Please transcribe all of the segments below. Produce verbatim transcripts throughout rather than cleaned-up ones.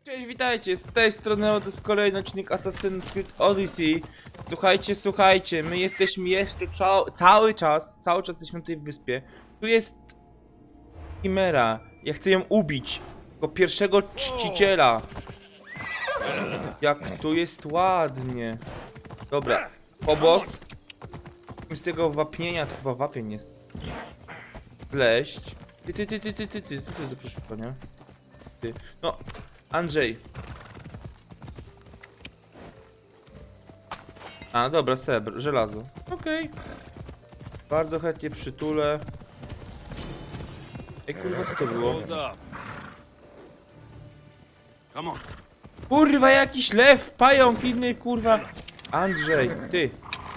Cześć, witajcie, z tej strony to jest kolejny odcinek Assassin's Creed Odyssey. Słuchajcie, słuchajcie, my jesteśmy jeszcze cały czas, cały czas jesteśmy na tej wyspie. Tu jest Chimera, ja chcę ją ubić, jako pierwszego czciciela. Jak tu jest ładnie. Dobra, obóz. Z tego wapnienia, to chyba wapień jest. Wleść. Ty, ty, ty, ty, ty, ty, ty, ty, ty, do przeszukania. Ty, no. Andrzej. A, dobra, srebr, żelazo. Okej. Okay. Bardzo chętnie przytulę. Ej, kurwa, co to było? Kurwa, jakiś lew, pająk, inny, kurwa. Andrzej, ty.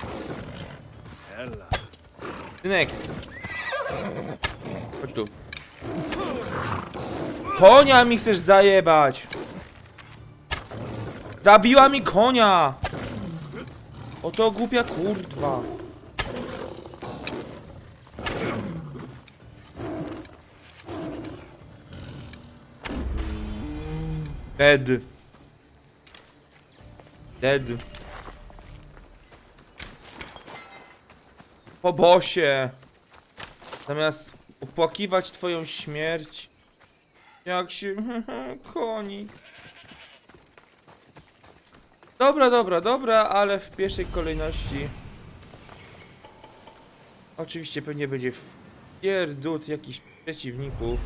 Synek. Chodź tu. Konia mi chcesz zajebać! Zabiła mi konia! Oto głupia kurwa. Dead. Dead. Po bosie. Zamiast opłakiwać twoją śmierć. Jak się... konik. Dobra, dobra, dobra, ale w pierwszej kolejności... Oczywiście pewnie będzie pierdut jakichś przeciwników.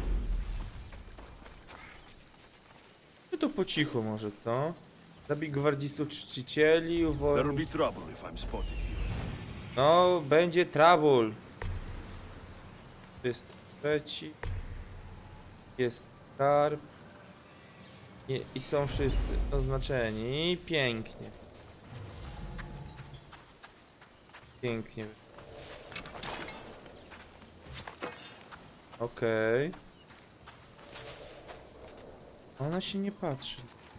No to po cichu może, co? Zabij gwardzistów czcicieli, uwolnij... No, będzie trouble. To jest trzeci. Jest skarb. I, I są wszyscy oznaczeni. Pięknie. Pięknie. Okej. Okay. Ona się nie patrzy.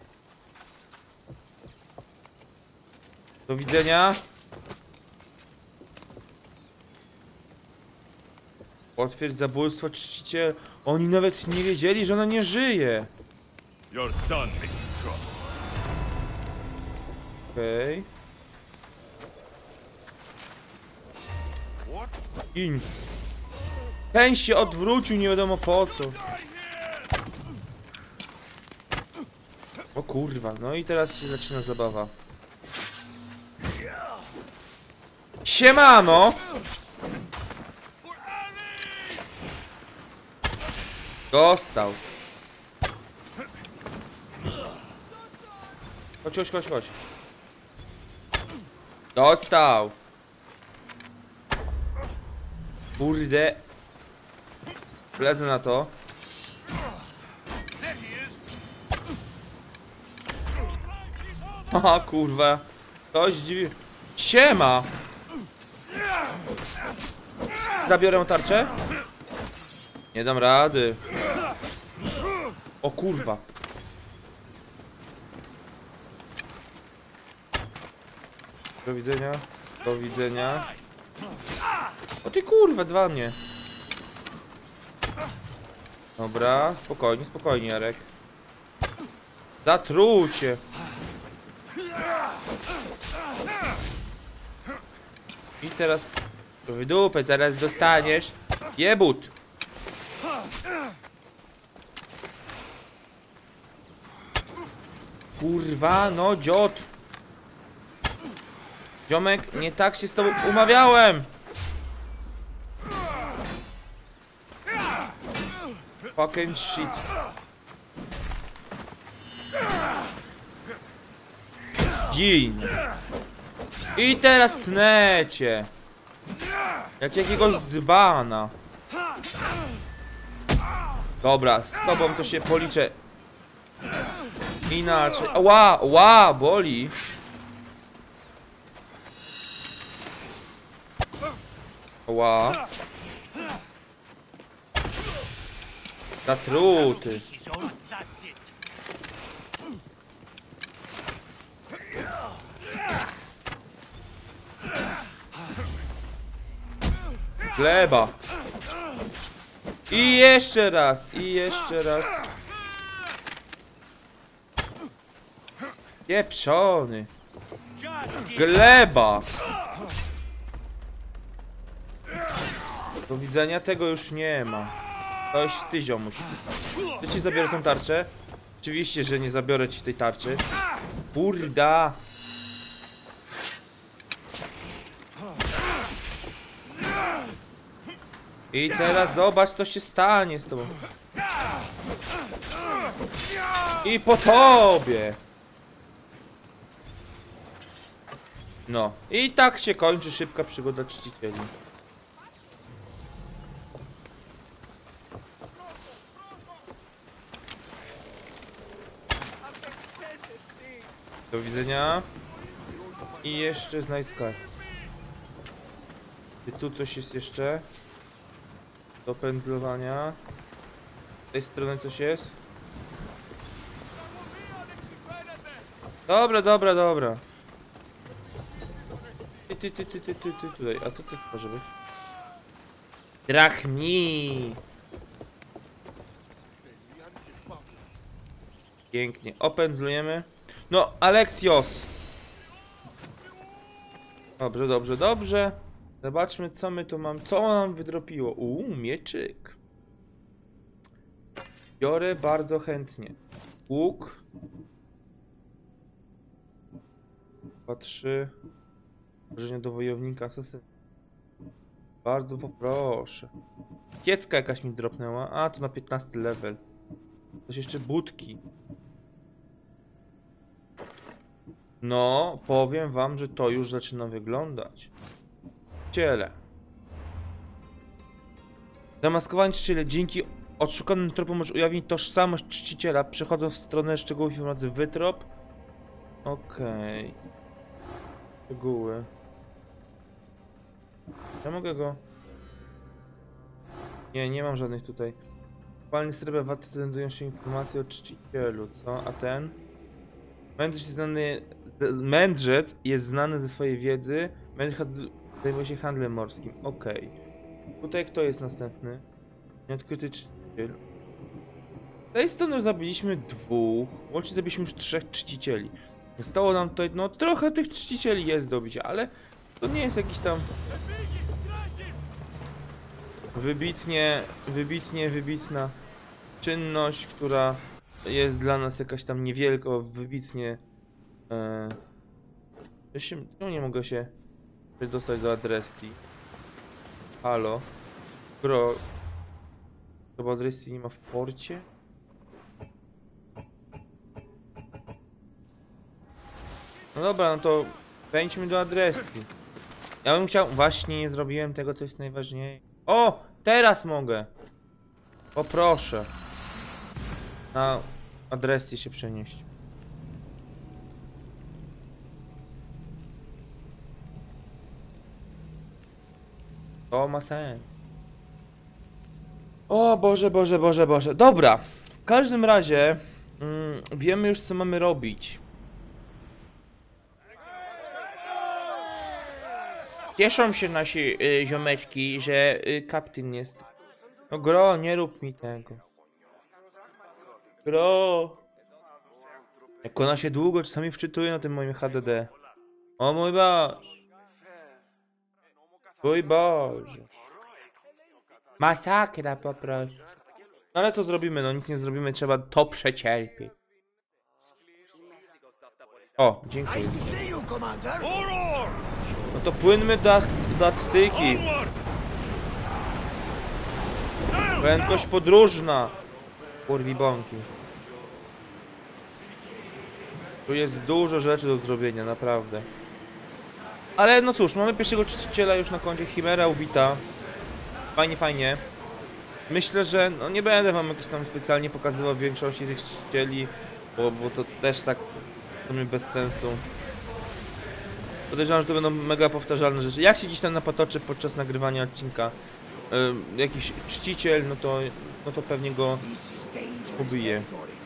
Do widzenia. Potwierdź zabójstwo czciciel. Oni nawet nie wiedzieli, że ona nie żyje. Okej. Okay. Gin. Ten się odwrócił, nie wiadomo po co. O kurwa, no i teraz się zaczyna zabawa. Siemano! Dostał. Chodź, chodź, chodź, chodź. Dostał. Kurde. Wlezę na to. Aha, kurwa. Ktoś dziwi. Siema. Zabiorę tarczę? Nie dam rady. O kurwa. Do widzenia. Do widzenia. O ty kurwa, dzwanie. Dobra, spokojnie, spokojnie, Jarek. Zatrucie. I teraz wydupę, zaraz dostaniesz jebut. Kurwa, no dziot. Ziomek, nie tak się z tobą umawiałem. Fucking shit. Dzień. I teraz tnecie. Jak jakiegoś dzbana. Dobra, z tobą to się policzę inaczej. Ła, ła, boli. Ła. Zatruty. Gleba. I jeszcze raz, i jeszcze raz. Pieprzony. Gleba. Do widzenia, tego już nie ma. Ktoś ty, ziomuś. Czy ci zabiorę tą tarczę? Oczywiście, że nie zabiorę ci tej tarczy. Kurda. I teraz zobacz, co się stanie z tobą. I po tobie. No. I tak się kończy szybka przygoda czcicieli. Do widzenia. I jeszcze znajdź skarb. I tu coś jest jeszcze. Do pędzlowania. Z tej strony coś jest. Dobra, dobra, dobra. Ty, ty, ty, ty, ty, ty, ty, tutaj. A to ty może być. Drachmi. Pięknie. Opędzlujemy. No, Alexios. Dobrze, dobrze, dobrze. Zobaczmy, co my tu mam. Co nam wydropiło? Uuu, mieczyk. Biorę bardzo chętnie. Łuk. Dwa, trzy. Włożenie do wojownika asasyn. Bardzo poproszę. Kiecka jakaś mi dropnęła. A, to na piętnasty level. Coś jeszcze budki. No, powiem wam, że to już zaczyna wyglądać. Ciele. Zamaskowani czciciele. Dzięki odszukanym tropom możesz ujawnić tożsamość czciciela, przechodząc w stronę szczegółów informacji. Wytrop. Okej. Okay. Szczegóły. Ja mogę go... Nie, nie mam żadnych tutaj. Palny strefę waty znajdują się informacje o czcicielu, co? A ten? Mędrzec jest znany, mędrzec jest znany ze swojej wiedzy. Mędrzec zajmuje się handlem morskim. Okej. Okay. Tutaj kto jest następny? Nieodkryty czciciel. Z tej strony zabiliśmy dwóch. Łącznie zabiliśmy już trzech czcicieli. Zostało nam tutaj, no trochę tych czcicieli jest do bicia, ale to nie jest jakiś tam... Wybitnie, wybitnie, wybitna czynność, która jest dla nas jakaś tam niewielko, wybitnie... E, ja się, czemu nie mogę się dostać do Adresti? Halo? Bro... To Adresti nie ma w porcie? No dobra, no to wejdźmy do Adresti. Ja bym chciał... Właśnie nie zrobiłem tego, co jest najważniejsze. O! Teraz mogę! Poproszę. Na Adresti się przenieść. To ma sens. O Boże, Boże, Boże, Boże. Dobra. W każdym razie mm, wiemy już, co mamy robić. Cieszą się nasi y, ziomeczki, że y, kapityn jest. No gro, nie rób mi tego. Gro. Jak ona się długo czasami wczytuje na tym moim H D D. O mój Boże. Mój Boże. Masakra po prostu. No ale co zrobimy? No nic nie zrobimy, trzeba to przecierpieć. O, dziękuję. No to płynmy do, do Attyki. Prędkość podróżna. Kurwi bąki. Tu jest dużo rzeczy do zrobienia, naprawdę. Ale no cóż, mamy pierwszego czciciela już na koncie. Chimera ubita. Fajnie, fajnie. Myślę, że no nie będę wam jakiś tam specjalnie pokazywał większości tych czcicieli, bo, bo to też tak w sumie bez sensu. Podejrzewam, że to będą mega powtarzalne rzeczy. Jak się dziś tam napatoczy podczas nagrywania odcinka yy, jakiś czciciel, no to, no to pewnie go ubije.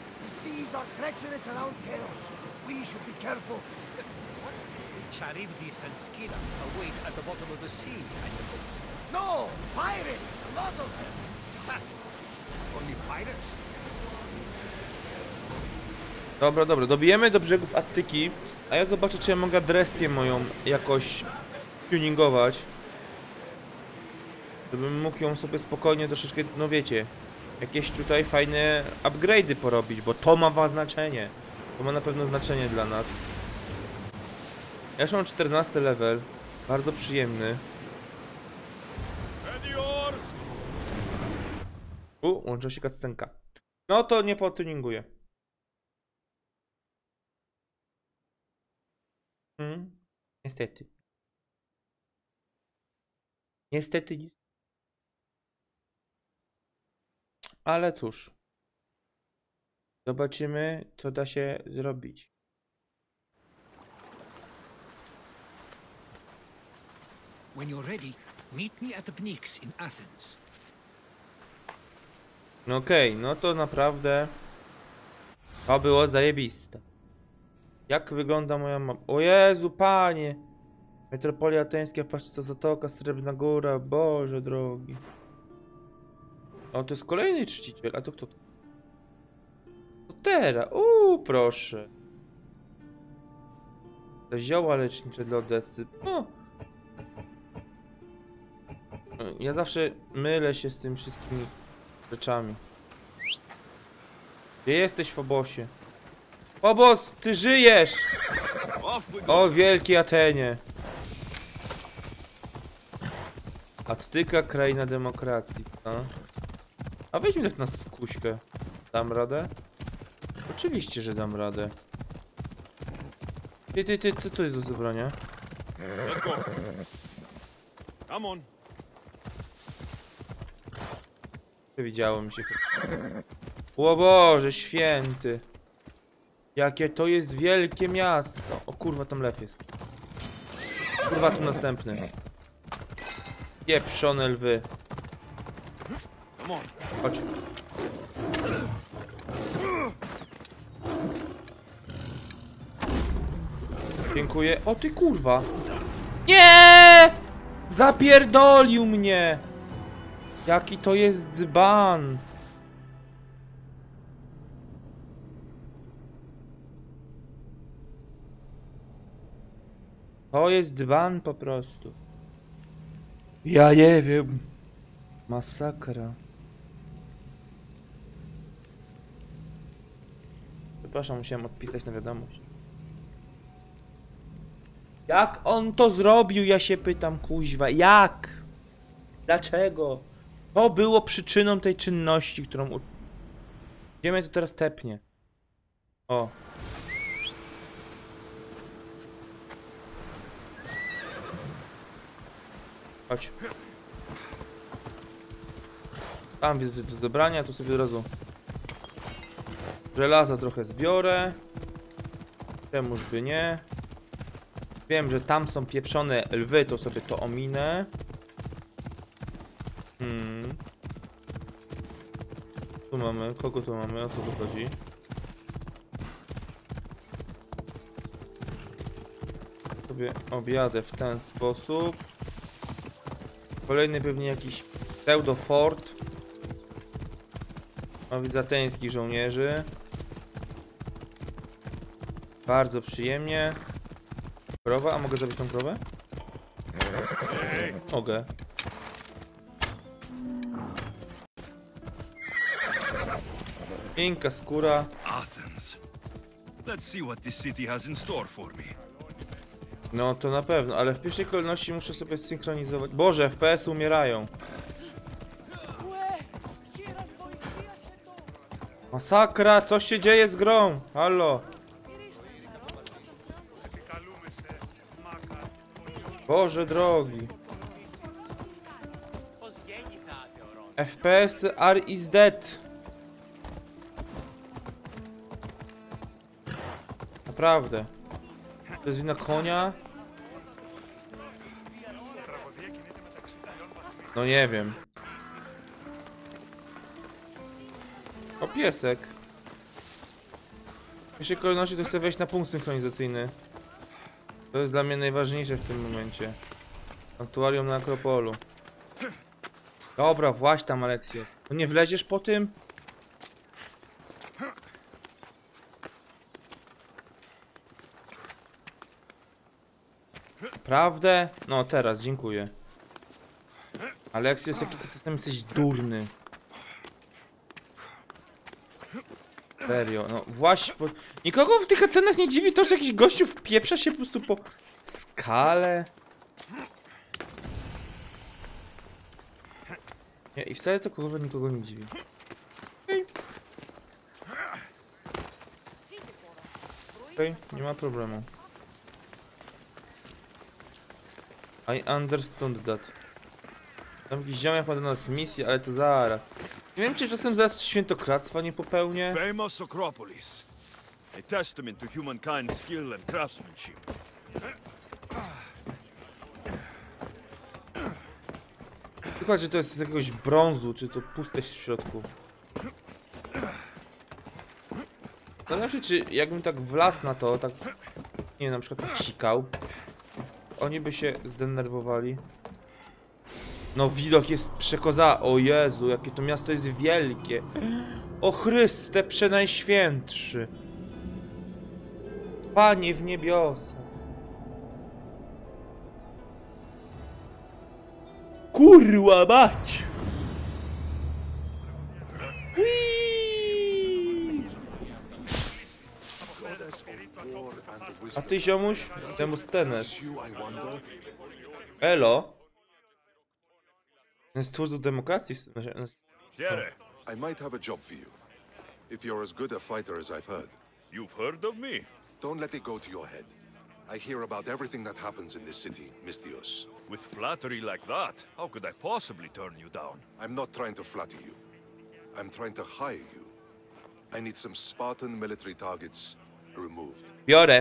Charybdis and Scylla await at the bottom of the sea, I suppose. No! Pirates! A lot of them! Ha! Only pirates? Dobra, dobra, dobijemy do brzegów Attyki, a ja zobaczę, czy ja mogę Drestię moją jakoś tuningować. Żebym mógł ją sobie spokojnie troszeczkę, no wiecie, jakieś tutaj fajne upgrade'y porobić, bo to ma znaczenie. To ma na pewno znaczenie dla nas. Ja już mam czternasty level, bardzo przyjemny. U, łączy się cutscenka. No to nie potuninguję. Hmm? Niestety. Niestety nic. Ale cóż. Zobaczymy, co da się zrobić. When you're ready, meet me at the Pnyx in Athens. No okej, okay, no to naprawdę to było zajebiste. Jak wygląda moja mapa? O Jezu, panie! Metropolia ateńska, patrzcie, Zatoka, Srebrna Góra, Boże drogi. O, to jest kolejny czciciel, a to kto to? To teraz, uuu, proszę. Te zioła lecznicze dla Odessy, no. Ja zawsze mylę się z tym wszystkimi rzeczami. Gdzie jesteś, Fobosie? Fobos, ty żyjesz! O, wielki Atenie! Attyka, kraina demokracji, no. A weźmy tak na skuśkę. Dam radę? Oczywiście, że dam radę. Ty, ty, ty, co to jest do zebrania? Let's go. Come on. Widziało mi się. O Boże święty. Jakie to jest wielkie miasto. O kurwa, tam lew jest. Kurwa, tu następny. Pieprzone lwy. Come on. Chodź. Dziękuję. O ty kurwa. Nie! Zapierdolił mnie. Jaki to jest dzban. To jest dzban po prostu. Ja nie wiem. Masakra. Przepraszam, musiałem odpisać na wiadomość. Jak on to zrobił, ja się pytam, kuźwa. Jak? Dlaczego? To było przyczyną tej czynności, którą... U... Gdzie mnie to teraz tepnie? O. Chodź. Tam widzę do zebrania, to sobie od razu żelaza trochę zbiorę. Czemuż by nie. Wiem, że tam są pieprzone lwy, to sobie to ominę. Hmm. Tu mamy, kogo tu mamy, o co tu chodzi? Sobie objadę w ten sposób. Kolejny pewnie jakiś pseudo fort. O, widzę ateńskich żołnierzy. Bardzo przyjemnie. Krowa, a mogę zabić tą krowę? Mogę. Piękna skóra. Athens. Let's see what this city has in store for me. No to na pewno, ale w pierwszej kolejności muszę sobie zsynchronizować. Boże, F P S umierają. Masakra, co się dzieje z grą? Halo. Boże drogi. F P S are is dead. Naprawdę. To jest wina konia? No nie wiem. O, piesek. W pierwszej kolejności to chcę wejść na punkt synchronizacyjny. To jest dla mnie najważniejsze w tym momencie. Aktuarium na Akropolu. Dobra, właź tam, Aleksio. No nie wleziesz po tym? Prawdę? No teraz, dziękuję. Aleksios, jaki ty, ty tam jesteś durny. Serio, no właśnie, bo... Nikogo w tych atenach nie dziwi to, że jakiś gościu wpieprza się po prostu po skale. Nie, i wcale to kurwa nikogo nie dziwi. Okej, okay. Okay, nie ma problemu. I understand that. Tam jakiś ziomek ma do nas misję, ale to zaraz. Nie wiem, czy czasem zaraz świętokradztwa nie popełnię. Famous Acropolis. A testament to humankind's skill and craftsmanship. Chyba, że to jest z jakiegoś brązu, czy to puste w środku. Zależy, czy jakbym tak wlazł na to, tak... Nie wiem, na przykład tak sikał. Oni by się zdenerwowali. No widok jest przekoza... O Jezu, jakie to miasto jest wielkie. O Chryste Przenajświętszy. Panie w niebiosa. Kurwa mać! A ty ziomuś? Demosthenes. Elo? Jest twórcą demokracji. Jere, I might have a job for you. If you're as good a fighter as I've heard. you've heard of me? Don't let it go to your head. I hear about everything that happens in this city, Misthios. With flattery like that, how could I possibly turn you down? I'm not trying to flatter you. I'm trying to hire you. I need some Spartan military targets removed. Biorę.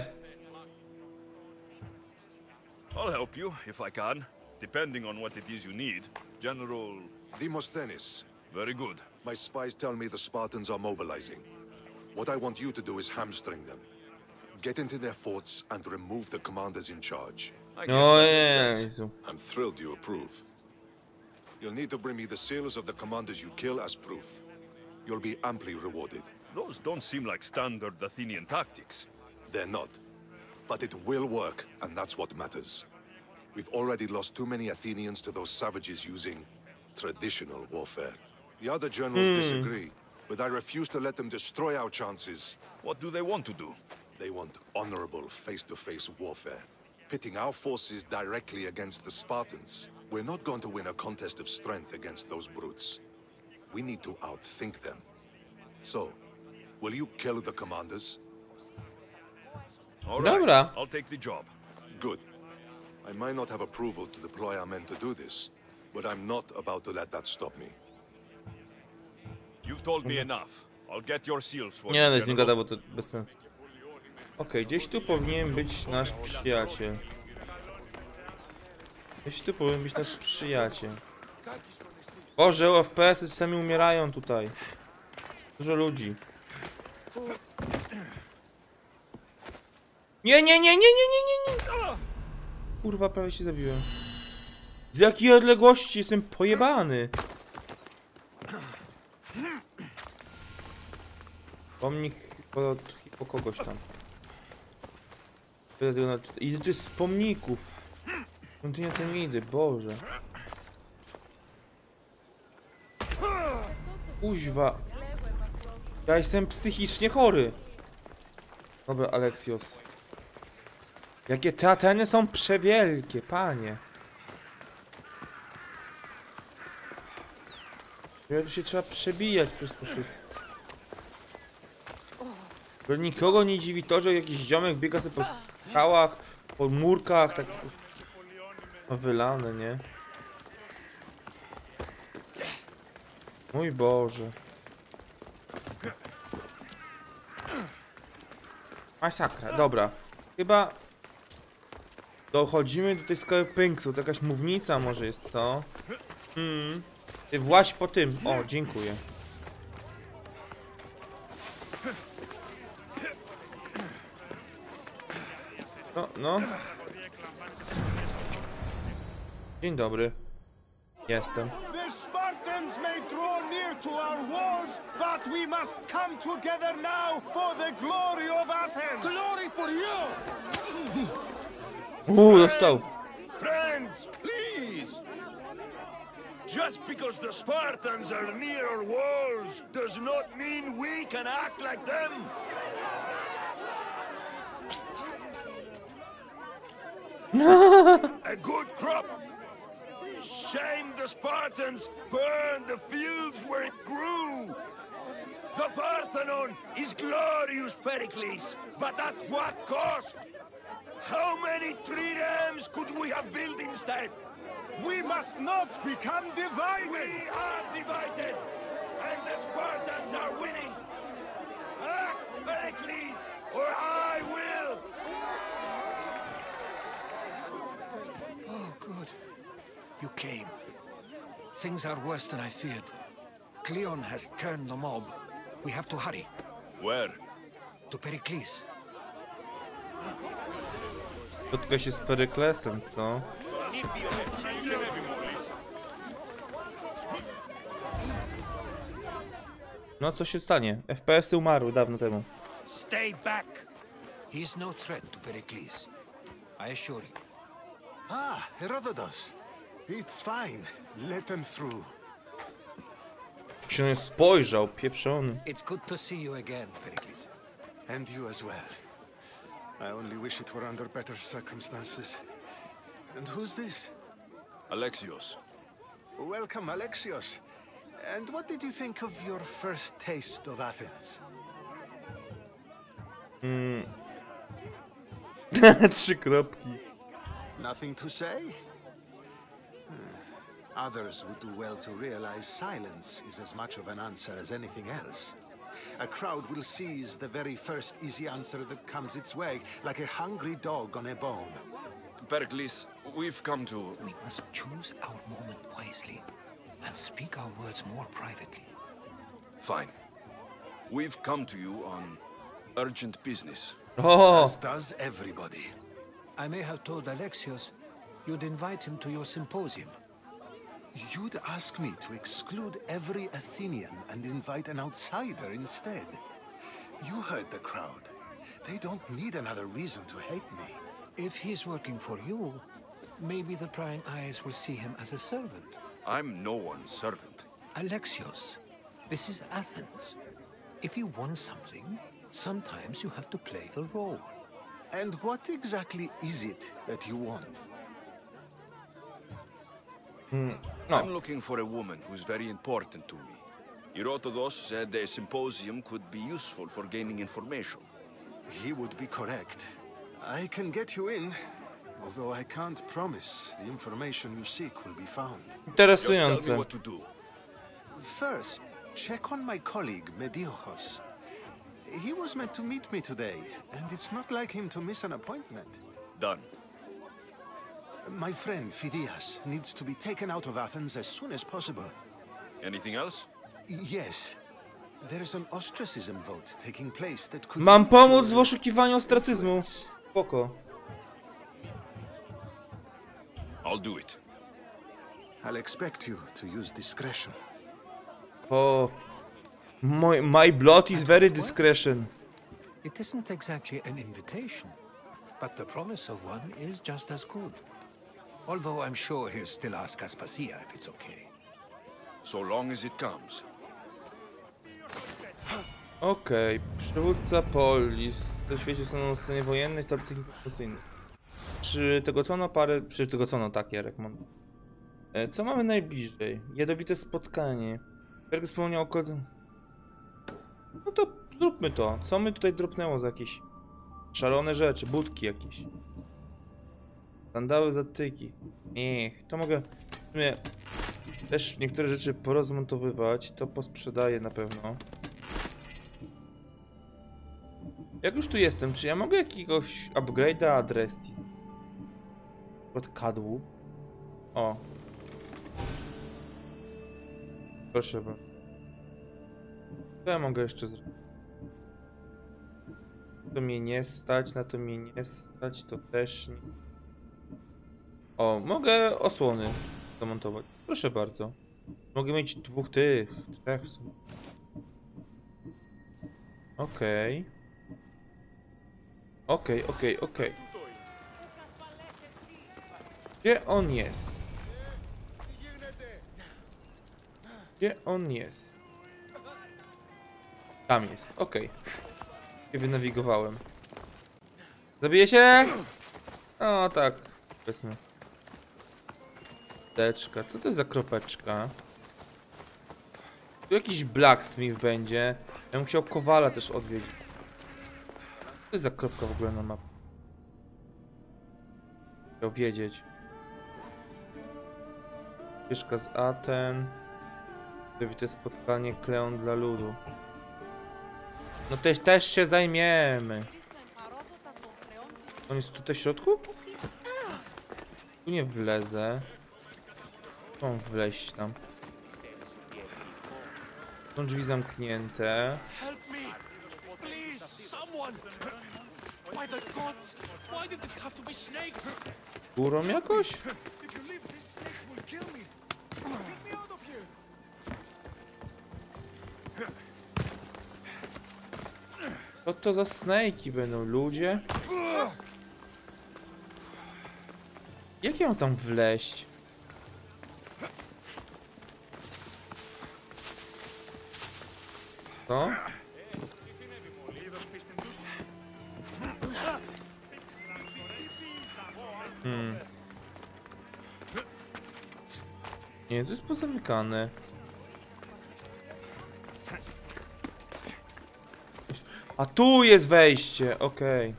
I'll help you, if I can, depending on what it is you need. General... Demosthenes, Very good. my spies tell me the Spartans are mobilizing. What I want you to do is hamstring them. Get into their forts and remove the commanders in charge. I guess O that makes sense. Jezu. I'm thrilled you approve. You'll need to bring me the seals of the commanders you kill as proof. You'll be amply rewarded. Those don't seem like standard Athenian tactics. They're not. But it will work, and that's what matters. We've already lost too many Athenians to those savages using traditional warfare. The other generals disagree, but I refuse to let them destroy our chances. What do they want to do? They want honorable face-to-face warfare, pitting our forces directly against the Spartans. We're not going to win a contest of strength against those brutes. We need to outthink them. So, will you kill the commanders? All right, Dobra. I'll take the job. Good. I might not have approval to deploy our men to do this, but I'm not about to let that stop me. You've told me enough. I'll get your seals for Nie, you, no z nim General. gada, bo to bez sensu. Okej, gdzieś tu powinien być nasz przyjaciel. Gdzieś tu powinien być nasz przyjaciel. Boże, F P S-y czasami umierają tutaj. Dużo ludzi. Nie, nie, nie, nie, nie, nie, nie, nie. Kurwa, prawie się zabiłem. Z jakiej odległości jestem pojebany? Pomnik po, po kogoś tam. Ile to jest z pomników? Skąd ja tam idę, Boże. Kuźwa. Ja jestem psychicznie chory. Dobra, Aleksios. Jakie te Ateny są przewielkie, panie. Ja tu się trzeba przebijać przez to wszystko. Bo nikogo nie dziwi to, że jakiś ziomek biega sobie po skałach, po murkach, tak po prostu... No wylane, nie? Mój Boże. Masakra, dobra. Chyba... Dochodzimy do tej skały Pynksu. To jakaś mównica może jest, co? Hmm. Ty właź po tym. O, dziękuję. No, no. Dzień dobry. Jestem. The Spartans may draw near to our walls, but we must come together now for the glory of Athens! Glory for you! Uuu, dostał. Friends, please! Just because the Spartans are near our walls does not mean we can act like them! A good crop! Shame the Spartans burned the fields where it grew! The Parthenon is glorious, Pericles, but at what cost? How many triremes could we have built instead? We must not become divided! We are divided! And the Spartans are winning! Act, Pericles, or I will! Oh, good. You came. Things are worse than I feared. Cleon has turned the mob. We have to hurry. Where? To Pericles. Spotka się z Peryklesem, co? No co się stanie? F P S-y umarły dawno temu. Stay back! He is no threat to Pericles. I assure you. Ah, Herodotus. It's fine. Let them through. Jak się na nią spojrzał, pieprzony. It's good to see you again, Pericles. And you as well. I only wish it were under better circumstances. And who's this? Alexios. Welcome, Alexios. And what did you think of your first taste of Athens? Trzy kropki. Nothing to say? Hmm. Others would do well to realize silence is as much of an answer as anything else. A crowd will seize the very first easy answer that comes its way, like a hungry dog on a bone. Pericles, we've come to... We must choose our moment wisely and speak our words more privately. Fine. We've come to you on urgent business. O! As does everybody. I may have told Alexios you'd invite him to your symposium. You'd ask me to exclude every Athenian and invite an outsider instead. You heard the crowd. They don't need another reason to hate me. If he's working for you, maybe the prying eyes will see him as a servant. I'm no one's servant. Alexios, this is Athens. If you want something, sometimes you have to play a role. And what exactly is it that you want? No. I'm looking for a woman who's very important to me. Herodotus said a symposium could be useful for gaining information. He would be correct. I can get you in, although I can't promise the information you seek will be found. Just tell me Interesujące. what to do. First, check on my colleague, Mediochos. He was meant to meet me today, and it's not like him to miss an appointment. Done. My friend, Phidias, needs to be taken out of Athens as soon as possible. Anything else? Yes. There's an ostracism vote taking place that could... Mam pomóc w oszukiwaniu ostracyzmu. Spoko. I'll do it. I'll expect you to use discretion. O. My, my blood is very discretion. It isn't exactly an invitation, but the promise of one is just as good. Although I'm sure he'll still ask Aspasia if it's okay. So long as it comes. Okej, okay. Przywódca Polis. W świecie stanął na scenie wojennej, taktyk informacyjnych. Przy tego co no parę... Przy tego co no tak, Jarek mam. E, co mamy najbliżej? Jadowite spotkanie. Jarek wspomniał o kod... No to zróbmy to. Co my tutaj dropnęło za jakieś szalone rzeczy? Budki jakieś. Sandały, zatyki. Niech, to mogę w sumie też niektóre rzeczy porozmontowywać. To posprzedaję na pewno. Jak już tu jestem, czy ja mogę jakiegoś upgrade'a adresti? Od kadłub. O. Proszę bardzo. Co ja mogę jeszcze zrobić? To mnie nie stać, na to mnie nie stać, to też nie. O, mogę osłony zamontować. Proszę bardzo. Mogę mieć dwóch tych, trzech w sumie. Okej. Okej, okej, okej. Gdzie on jest? Gdzie on jest? Tam jest, okej. Okay. Wynawigowałem. Zabiję się? O tak, powiedzmy. Teczka, co to jest za kropeczka? Tu jakiś blacksmith będzie. Ja bym chciał Kowala też odwiedzić. Co to jest za kropka w ogóle na mapie? Chciał wiedzieć. Ścieżka z Aten. To spotkanie Kleon dla ludu. No też, też się zajmiemy. On jest tutaj w środku? Tu nie wlezę. Mam wleźć tam. Są drzwi zamknięte. Help me! Please, someone! By the gods, why did it have to be snakes? Górą jakoś? If you leave, these snakes will kill me. Get me out of here. Co to za snake'i będą, ludzie? Jak ja mam tam wleźć? Co? Hmm. Nie, to jest pozamykane. A tu jest wejście, okej.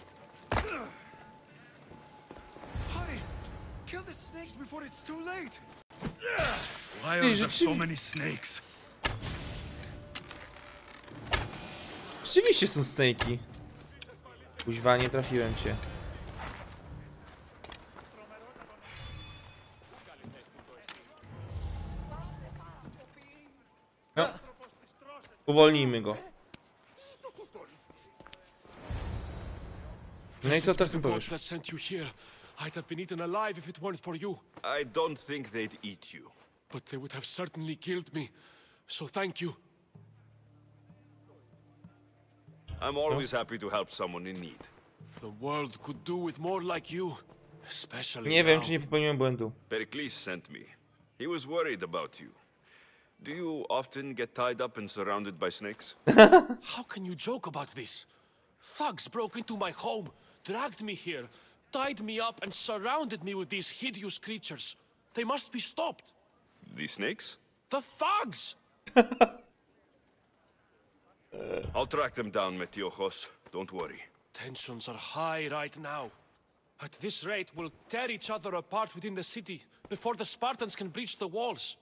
Hurry! Kill the snakes before it's too late. Why are there so many snakes? Rzeczywiście są snake'i. Kuźwa, nie trafiłem cię. No. Uwolnijmy go. No i co teraz mi powiesz? that sent you here. I'd have been eaten alive if it weren't for you. I don't think they'd eat you. But they would have certainly killed me. So thank you. I'm always happy to help someone in need. The world could do with more like you. Especially Nie wiem, now. czy nie popełniłem błędu. Pericles sent me. He was worried about you. Do you often get tied up and surrounded by snakes? How can you joke about this? Thugs broke into my home, dragged me here, tied me up and surrounded me with these hideous creatures. They must be stopped. The snakes? The thugs! I'll track them down, Metiochos. Don't worry. Tensions are high right now. At this rate, we'll tear each other apart within the city before the Spartans can breach the walls.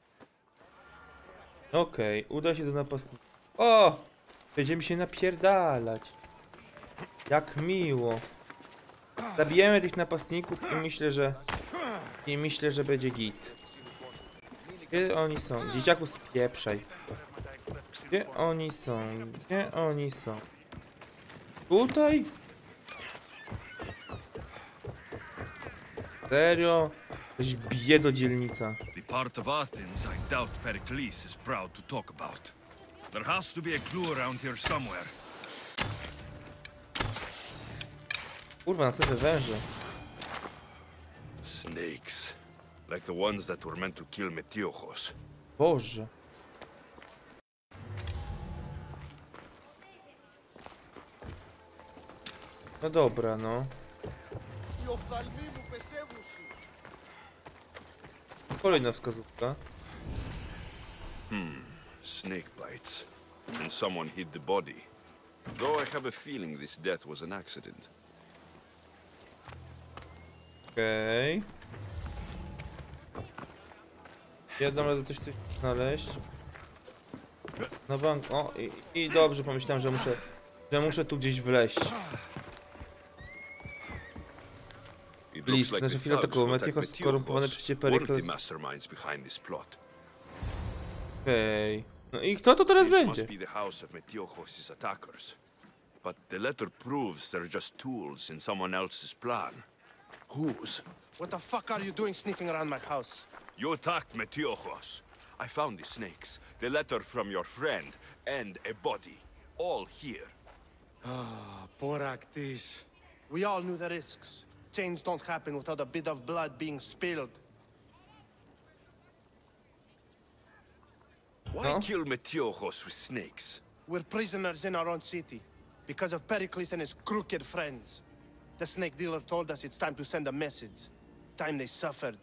Okej, okay, uda się do napastnika. O! Będziemy się napierdalać. Jak miło. Zabijemy tych napastników i myślę, że... I myślę, że będzie git. Gdzie oni są? Dzieciaku, spieprzaj. Gdzie oni są? Gdzie oni są? Tutaj? Serio? Ktoś bije do dzielnica. The part of Athens I doubt Pericles is proud to talk about. There has to be a clue around here somewhere. Kurwa, następne węże. Snakes. Like the ones that were meant to kill Metiochos. Boże. No dobra, no. Kolejna wskazówka. Hmm. Snake bites. And someone hid the body. Though I have a feeling this death was an accident. Okej. Okay. Ja dam radę coś tu znaleźć. Na bank. O, i, i dobrze pomyślałem, że muszę, że muszę tu gdzieś wleźć. List, znaczy chwilę tylko, Metiochos skorumpowany przez ciebie Perikles. Okej. Okay. No i kto to teraz będzie? But the letter proves they're just tools in someone else's plan. Whose? What the fuck are you doing sniffing around my house? You attacked Metiochos. I found the snakes, the letter from your friend, and a body. All here. Ah, poor Actis. We all knew the risks. Change don't happen without a bit of blood being spilled. Why No. kill Metiojos with snakes? We're prisoners in our own city because of Pericles and his crooked friends. The snake dealer told us it's time to send a message. Time they suffered.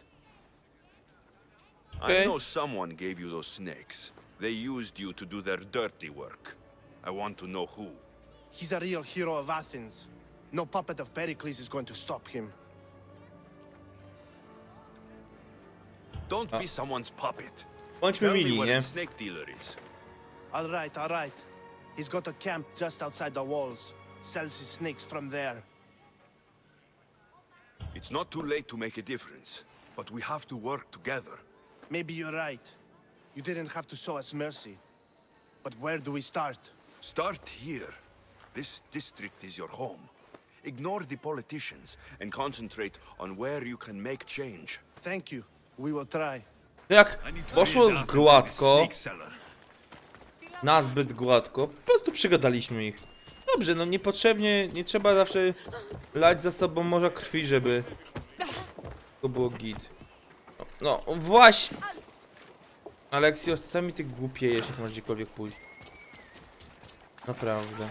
Okay. I know someone gave you those snakes. They used you to do their dirty work. I want to know who. He's a real hero of Athens. No puppet of Pericles is going to stop him. Don't be someone's puppet. Bądźmy Tell me mili, where nie? the snake dealer is. All right, all right. He's got a camp just outside the walls. Sells his snakes from there. It's not too late to make a difference, but we have to work together. Maybe you're right. You didn't have to show us mercy. But where do we start? Start here. This district is your home. Ignore the politicians and concentrate on where you can make change. Thank you. We will try. Jak poszło Rid Athens of this gładko, snake seller. nazbyt gładko, po prostu przygadaliśmy ich. Dobrze, no niepotrzebnie, nie trzeba zawsze lać za sobą morza krwi, żeby to było git. No, no właśnie! Aleksios, sami ty głupiejesz, jak masz gdziekolwiek pójść. Naprawdę.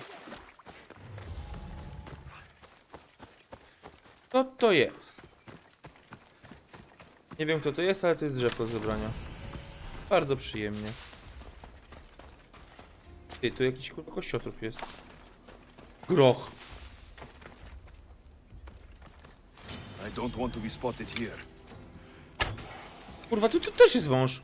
Co to jest? Nie wiem kto to jest, ale to jest drzewko do zebrania. Bardzo przyjemnie. Ty, tu jakiś kurwa kościotrup jest. Groch. I don't want to be spotted here. Kurwa, tu, tu też jest wąż.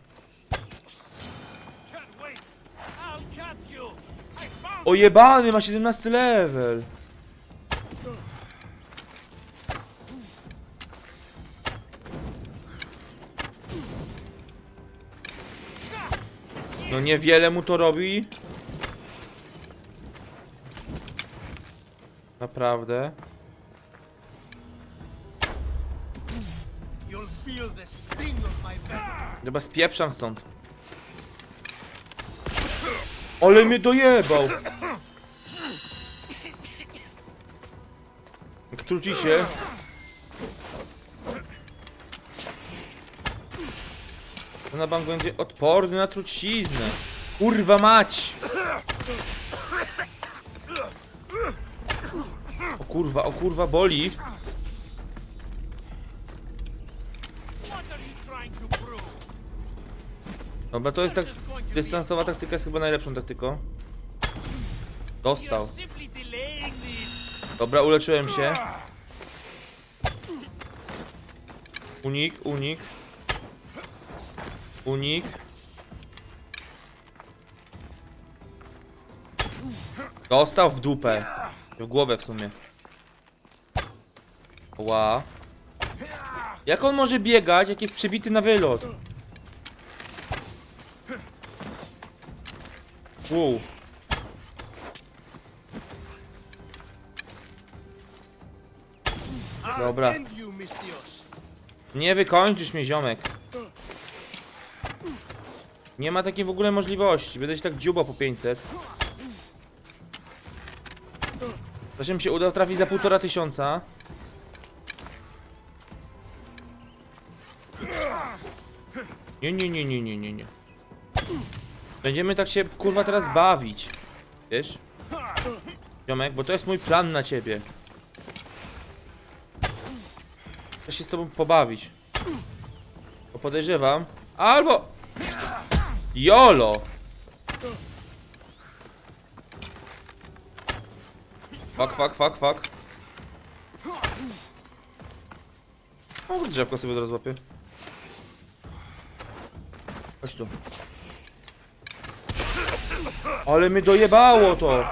O jebany, ma siedemnasty level. No niewiele mu to robi. Naprawdę. Chyba spieprzam stąd. Ale mnie dojebał. Jak truci się. To na bank będzie odporny na truciznę. Kurwa mać! O kurwa, o kurwa, boli. Dobra, to jest tak... Dystansowa taktyka jest chyba najlepszą taktyką. Dostał. Dobra, uleczyłem się. Unik, unik. Unik. Dostał w dupę. W głowę w sumie. Ła. Jak on może biegać, jak jest przybity na wylot? Wow. Dobra. Nie wykończysz mnie, ziomek. Nie ma takiej w ogóle możliwości. Będę się tak dziubał po pięćset. Zresztą mi się udało trafić za półtora tysiąca. Nie, nie, nie, nie, nie, nie, nie. Będziemy tak się kurwa teraz bawić. Wiesz? Ziomek, bo to jest mój plan na ciebie. Chcę się z tobą pobawić. Bo podejrzewam. Albo... Jolo! Fuck, fuck, fuck, fuck. O, drzewko sobie teraz łapię. Chodź tu. Ale mnie dojebało to!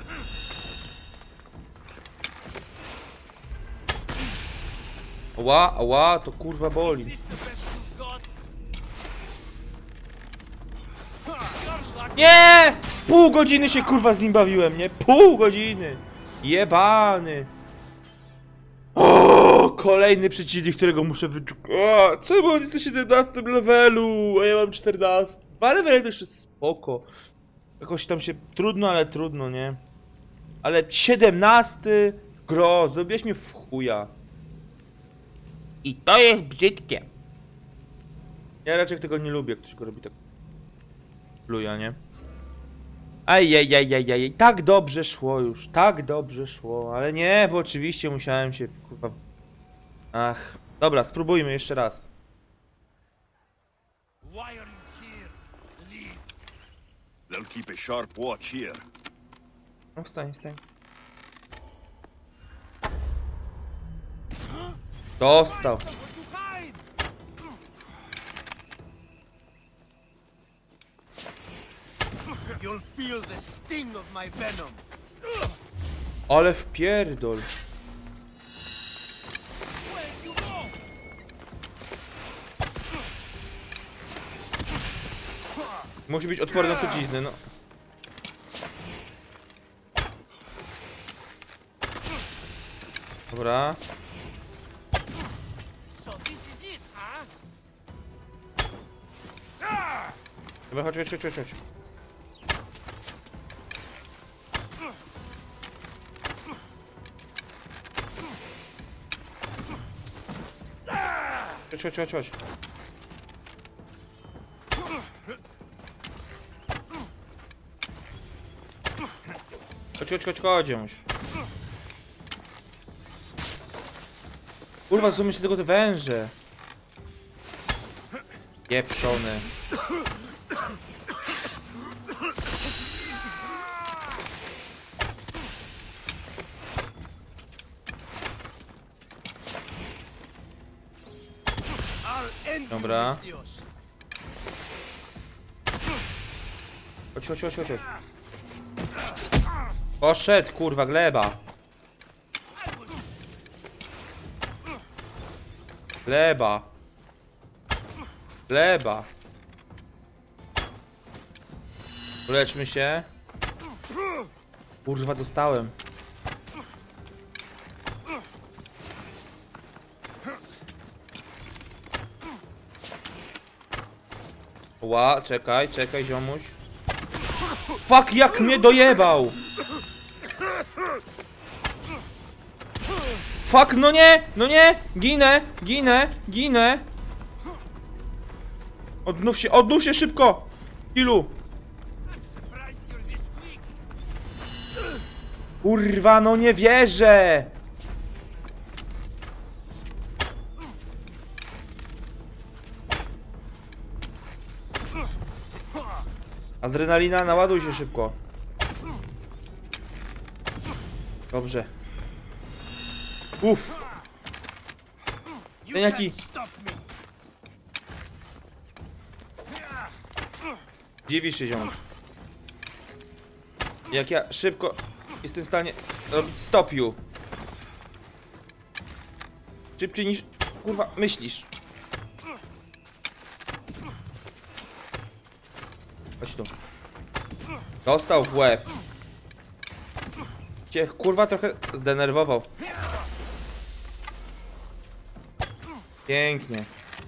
Ła, ła, to kurwa boli. Nie! Pół godziny się kurwa z nim bawiłem, nie? Pół godziny! Jebany! O, kolejny przeciwnik, którego muszę wyczuć. Czemu on jest na siedemnastym levelu, a ja mam czternasty? Dwa levele to jeszcze spoko. Jakoś tam się trudno, ale trudno, nie? Ale siedemnasty? Gro, zrobiłeś mnie w chuja. I to jest brzydkie. Ja raczej tego nie lubię, jak ktoś go robi tak. Pluja, nie? Ajajajajaj, tak dobrze szło już, tak dobrze szło, ale nie, bo oczywiście musiałem się, kurwa... Ach, dobra, spróbujmy jeszcze raz. Why are you here? Leave. They'll keep a sharp watch here. No wstań, wstań. Dostał. You'll feel the sting of my venom. Ale wpierdol. Musi być odporny na trucizny, no. Dobra. Dobra, chodź, chodź, chodź, chodź, chodź. Chodź, chodź, chodź, chodź. Chodź, chodź, chodź, chodź, chodź. Kurwa, zsumy się tego te węże. Pieprzony. Dobra. Chodź, chodź, chodź, chodź. Poszedł, kurwa, gleba. Gleba. Gleba. Uleczmy się. Kurwa, dostałem. Ła, czekaj, czekaj, ziomuś. Fuck, jak mnie dojebał! Fuck, no nie, no nie! Ginę, ginę, ginę! Odnów się, odnów się szybko! Ilu? Kurwa, no nie wierzę! Adrenalina, naładuj się szybko. Dobrze. Uff. Ten jaki... Dziwisz się, ziom. Jak ja szybko jestem w stanie robić stop you. Szybciej niż, kurwa, myślisz. Chodź tu. Dostał w łeb. Cię, kurwa, trochę zdenerwował. Pięknie.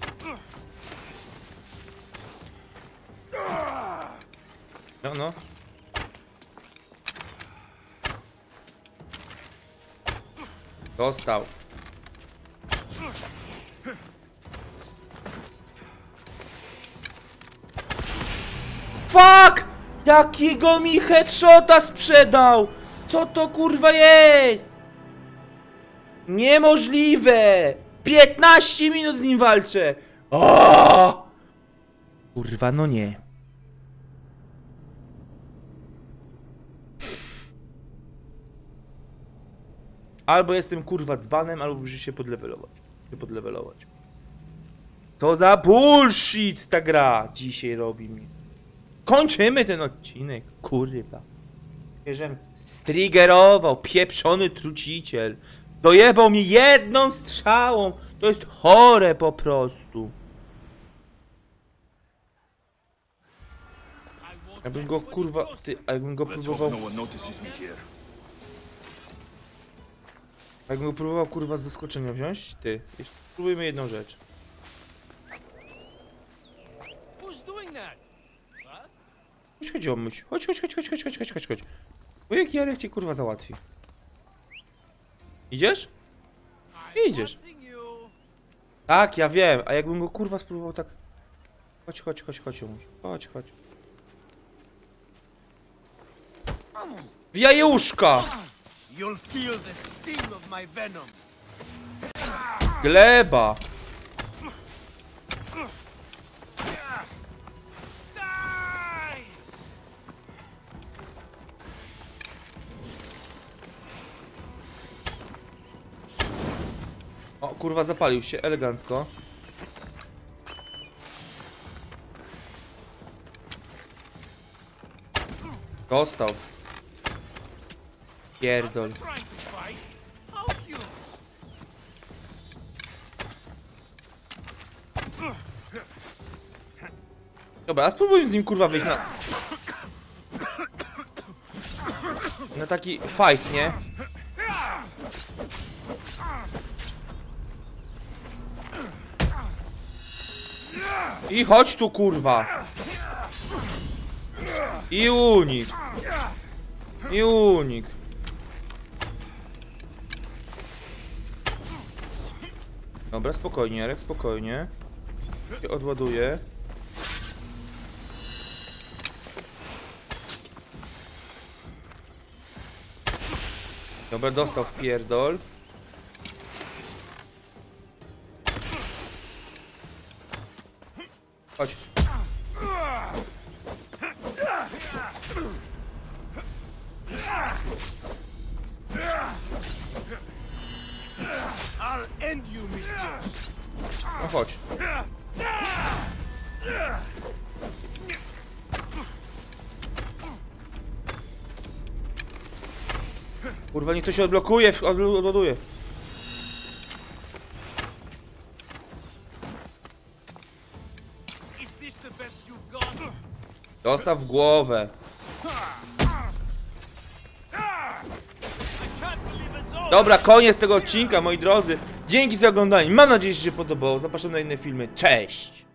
No, no. Dostał. Fuck! Jakiego mi headshota sprzedał? Co to kurwa jest? Niemożliwe! piętnaście minut z nim walczę! O! Kurwa, no nie. Albo jestem kurwa dzbanem, albo muszę się podlewelować. Się podlewelować. Co za bullshit ta gra dzisiaj robi mi. Kończymy ten odcinek, kurwa. Żem striggerował, pieprzony truciciel. Dojebał mi jedną strzałą. To jest chore po prostu. Jakbym go kurwa, ty, a jakbym go próbował... Jakbym go próbował kurwa z zaskoczenia wziąć, ty, jeszcze spróbujmy jedną rzecz. Chodź, chodź, omyć. Chodź, chodź, chodź, chodź, chodź, chodź, chodź, chodź, chodź. Wujek Jarek cię kurwa załatwi. Idziesz? Nie idziesz. Tak, ja wiem, a jakbym go kurwa spróbował tak... Chodź, chodź, chodź, chodź, Jomuś. Chodź, chodź. W jajuszka! You'll feel the sting of my venom. Gleba! O, kurwa, zapalił się, elegancko. Dostał. Pierdol. Dobra, a spróbuj z nim kurwa wyjść na... Na taki fight, nie? I chodź tu kurwa. I unik. I unik. Dobra, spokojnie, Jarek, spokojnie. Się odładuje. Dobra, dostał w pierdol. Chodź. I'll end you, mister. No chodź. Kurwa, niech to się odblokuje, odloduje. Is this the best you've got? Dostaw w głowę. Dobra, koniec tego odcinka, moi drodzy. Dzięki za oglądanie. Mam nadzieję, że się podobało. Zapraszam na inne filmy. Cześć!